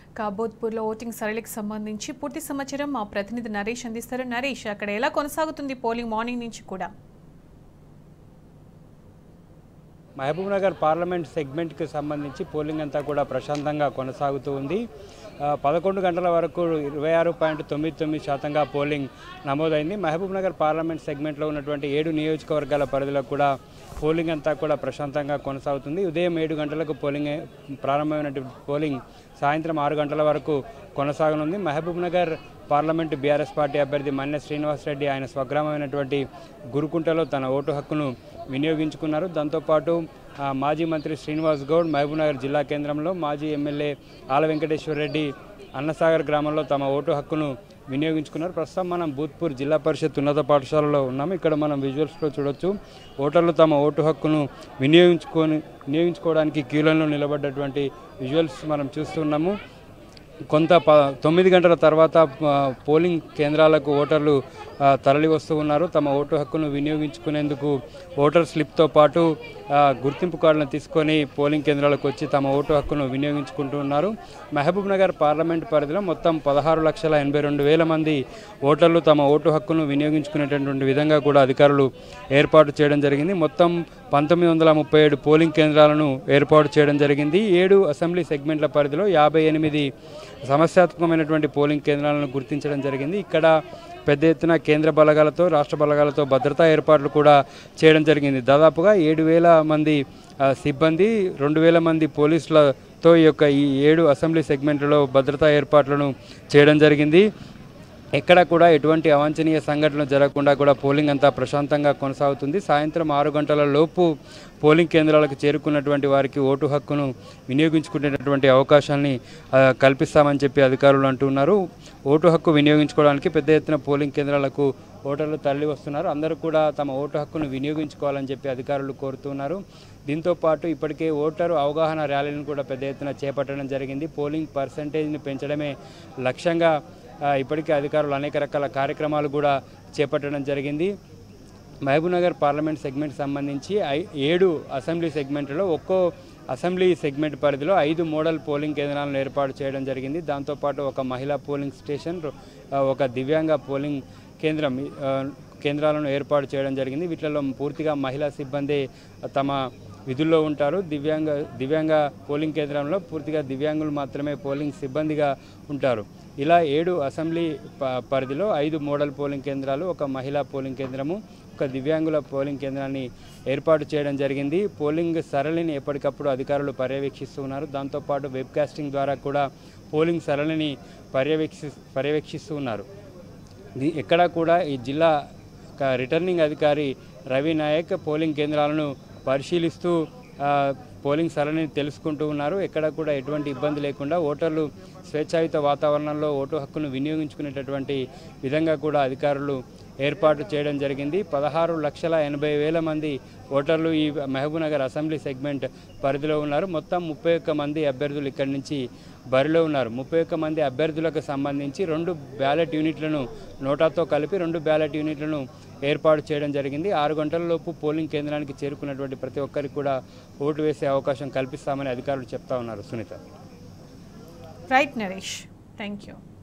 కాబోత్పూర్లో voting సరళికి సంబంధించి పూర్తి సమాచారం మా ప్రతినిధి నరేష్ అందిస్తారు. నరేష్, అక్కడ ఎలా కొనసాగుతుంది పోలింగ్ మార్నింగ్ నుంచి కూడా? మహబూబ్నగర్ పార్లమెంట్ సెగ్మెంట్కి సంబంధించి పోలింగ్ అంతా కూడా ప్రశాంతంగా కొనసాగుతూ ఉంది. 11 గంటల వరకు 26.99% పోలింగ్ నమోదైంది. మహబూబ్నగర్ పార్లమెంట్ సెగ్మెంట్లో ఉన్నటువంటి 7 నియోజకవర్గాల పరిధిలో కూడా పోలింగ్ అంతా కూడా ప్రశాంతంగా కొనసాగుతుంది. ఉదయం 7 గంటలకు ప్రారంభమైనటువంటి పోలింగ్ సాయంత్రం 6 గంటల వరకు కొనసాగనుంది. మహబూబ్నగర్ పార్లమెంటు బీఆర్ఎస్ పార్టీ అభ్యర్థి మన్నె శ్రీనివాసరెడ్డి ఆయన స్వగ్రామమైనటువంటి గురుకుంటలో తన ఓటు హక్కును వినియోగించుకున్నారు. దాంతోపాటు మాజీ మంత్రి శ్రీనివాస్ గౌడ్ మహబూబ్నగర్ జిల్లా కేంద్రంలో, మాజీ ఎమ్మెల్యే ఆల వెంకటేశ్వర రెడ్డి అన్నసాగర్ గ్రామంలో తమ ఓటు హక్కును వినియోగించుకున్నారు. ప్రస్తుతం మనం భూత్పూర్ జిల్లా పరిషత్ ఉన్నత పాఠశాలలో ఉన్నాము. ఇక్కడ మనం విజువల్స్లో చూడొచ్చు, ఓటర్లు తమ ఓటు హక్కును వినియోగించుకోవడానికి క్యూలలో నిలబడ్డటువంటి విజువల్స్ మనం చూస్తున్నాము. 9 గంటల తర్వాత పోలింగ్ కేంద్రాలకు ఓటర్లు తరలి వస్తూ ఉన్నారు. తమ ఓటు హక్కును వినియోగించుకునేందుకు ఓటర్ స్లిప్తో పాటు గుర్తింపు కార్డులను తీసుకొని పోలింగ్ కేంద్రాలకు వచ్చి తమ ఓటు హక్కును వినియోగించుకుంటూ ఉన్నారు. మహబూబ్నగర్ పార్లమెంట్ పరిధిలో మొత్తం 16,82,000 మంది ఓటర్లు తమ ఓటు హక్కును వినియోగించుకునేటటువంటి విధంగా కూడా అధికారులు ఏర్పాటు చేయడం జరిగింది. మొత్తం 1937 పోలింగ్ కేంద్రాలను ఏర్పాటు చేయడం జరిగింది. 7 అసెంబ్లీ సెగ్మెంట్ల పరిధిలో 58 సమస్యాత్మకమైనటువంటి పోలింగ్ కేంద్రాలను గుర్తించడం జరిగింది. ఇక్కడ పెద్ద ఎత్తున కేంద్ర బలగాలతో, రాష్ట్ర బలగాలతో భద్రతా ఏర్పాట్లు కూడా చేయడం జరిగింది. దాదాపుగా 7,000 మంది సిబ్బంది, 2,000 మంది పోలీసులతో ఈ 7 అసెంబ్లీ సెగ్మెంట్లలో భద్రతా ఏర్పాట్లను చేయడం జరిగింది. ఎక్కడ కూడా ఎటువంటి అవాంఛనీయ సంఘటనలు జరగకుండా కూడా పోలింగ్ అంతా ప్రశాంతంగా కొనసాగుతుంది. సాయంత్రం 6 గంటల లోపు పోలింగ్ కేంద్రాలకు చేరుకున్నటువంటి వారికి ఓటు హక్కును వినియోగించుకునేటటువంటి అవకాశాన్ని కల్పిస్తామని చెప్పి అధికారులు అంటున్నారు. ఓటు హక్కు వినియోగించుకోవడానికి పెద్ద ఎత్తున పోలింగ్ కేంద్రాలకు ఓటర్లు తరలి వస్తున్నారు. అందరూ కూడా తమ ఓటు హక్కును వినియోగించుకోవాలని చెప్పి అధికారులు కోరుతున్నారు. దీంతోపాటు ఇప్పటికే ఓటరు అవగాహన ర్యాలీలను కూడా పెద్ద ఎత్తున చేపట్టడం జరిగింది. పోలింగ్ పర్సంటేజ్ని పెంచడమే లక్ష్యంగా ఇప్పటికే అధికారులు అనేక రకాల కార్యక్రమాలు కూడా చేపట్టడం జరిగింది. మహబూబ్నగర్ పార్లమెంట్ సెగ్మెంట్ సంబంధించి 7 అసెంబ్లీ సెగ్మెంట్లో ఒక్కో అసెంబ్లీ సెగ్మెంట్ పరిధిలో 5 మోడల్ పోలింగ్ కేంద్రాలను ఏర్పాటు చేయడం జరిగింది. దాంతోపాటు ఒక మహిళా పోలింగ్ స్టేషన్, ఒక దివ్యాంగ పోలింగ్ కేంద్రాలను ఏర్పాటు చేయడం జరిగింది. వీటిలో పూర్తిగా మహిళా సిబ్బంది తమ విధుల్లో ఉంటారు. దివ్యాంగ పోలింగ్ కేంద్రంలో పూర్తిగా దివ్యాంగులు మాత్రమే పోలింగ్ సిబ్బందిగా ఉంటారు. ఇలా 7 అసెంబ్లీ పరిధిలో 5 మోడల్ పోలింగ్ కేంద్రాలు, ఒక మహిళా పోలింగ్ కేంద్రము, ఒక దివ్యాంగుల పోలింగ్ కేంద్రాన్ని ఏర్పాటు చేయడం జరిగింది. పోలింగ్ సరళిని ఎప్పటికప్పుడు అధికారులు పర్యవేక్షిస్తూ ఉన్నారు. దాంతోపాటు వెబ్కాస్టింగ్ ద్వారా కూడా పోలింగ్ సరళిని పర్యవేక్షిస్తూ ఉన్నారు. ఎక్కడా కూడా ఈ జిల్లా రిటర్నింగ్ అధికారి రవి నాయక్ పోలింగ్ కేంద్రాలను పరిశీలిస్తూ పోలింగ్ సరళిని తెలుసుకుంటూ ఉన్నారు. ఎక్కడ కూడా ఎటువంటి ఇబ్బంది లేకుండా ఓటర్లు స్వేచ్ఛాయుత వాతావరణంలో ఓటు హక్కును వినియోగించుకునేటటువంటి విధంగా కూడా అధికారులు ఏర్పాటు చేయడం జరిగింది. 16,80,000 మంది ఓటర్లు ఈ మహబూబ్నగర్ అసెంబ్లీ సెగ్మెంట్ పరిధిలో ఉన్నారు. మొత్తం 31 మంది అభ్యర్థులు ఇక్కడి నుంచి బరిలో ఉన్నారు. 31 మంది అభ్యర్థులకు సంబంధించి 2 బ్యాలెట్ యూనిట్లను, నోటాతో కలిపి 2 బ్యాలెట్ యూనిట్లను ఏర్పాటు చేయడం జరిగింది. 6 గంటల లోపు పోలింగ్ కేంద్రానికి చేరుకున్నటువంటి ప్రతి ఒక్కరికి కూడా ఓటు వేసే అవకాశం కల్పిస్తామని అధికారులు చెప్తా ఉన్నారు. Sunitha. Right Naresh, thank you.